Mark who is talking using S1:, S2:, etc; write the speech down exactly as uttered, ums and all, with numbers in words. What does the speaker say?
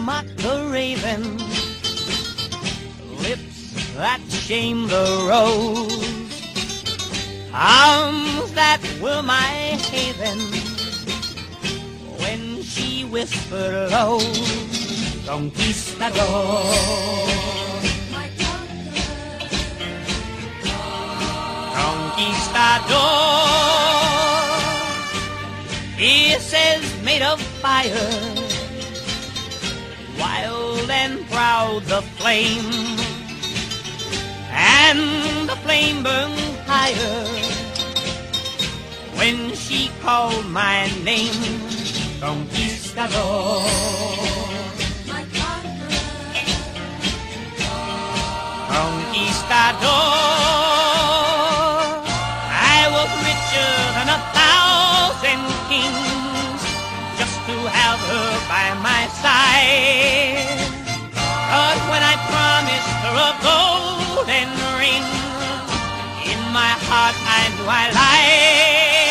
S1: mock the raven, lips that shame the rose, arms that were my haven, when she whispered low, Conquistador. Conquistador, kisses made of fire, wild and proud the flame, and the flame burned higher when she called my name, Conquistador. Conquistador, I was richer than a thousand kings just to have her by my side. But when I promised her a golden ring, in my heart I knew I lied.